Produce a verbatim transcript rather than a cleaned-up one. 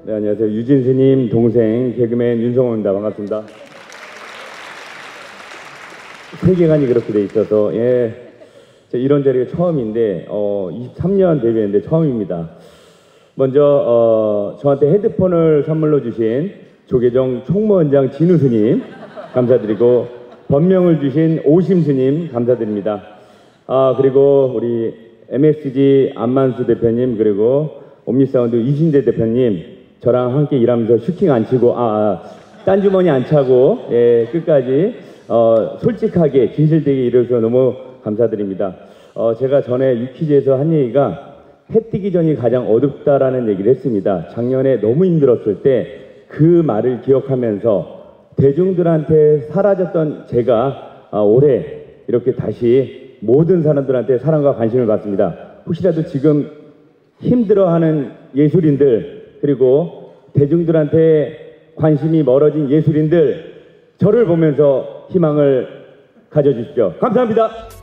네, 안녕하세요. 유진스님 동생 개그맨 윤성호입니다. 반갑습니다. 세계관이 그렇게 돼 있어서 예, 이런 자리가 처음인데 어, 이십삼 년 데뷔했는데 처음입니다. 먼저 어, 저한테 헤드폰을 선물로 주신 조계종 총무원장 진우 스님 감사드리고 법명을 주신 오심 스님 감사드립니다. 아, 그리고 우리 엠에스지 안만수 대표님, 그리고 옴니사운드 이신재 대표님, 저랑 함께 일하면서 슈팅 안 치고 아, 아 딴주머니 안 차고 예, 끝까지 어, 솔직하게 진실되게 일해서 너무 감사드립니다. 어, 제가 전에 유퀴즈에서 한 얘기가 해 뜨기 전이 가장 어둡다라는 얘기를 했습니다. 작년에 너무 힘들었을 때 그 말을 기억하면서 대중들한테 사라졌던 제가 아, 올해 이렇게 다시 모든 사람들한테 사랑과 관심을 받습니다. 혹시라도 지금 힘들어하는 예술인들, 그리고 대중들한테 관심이 멀어진 예술인들, 저를 보면서 희망을 가져주십시오. 감사합니다.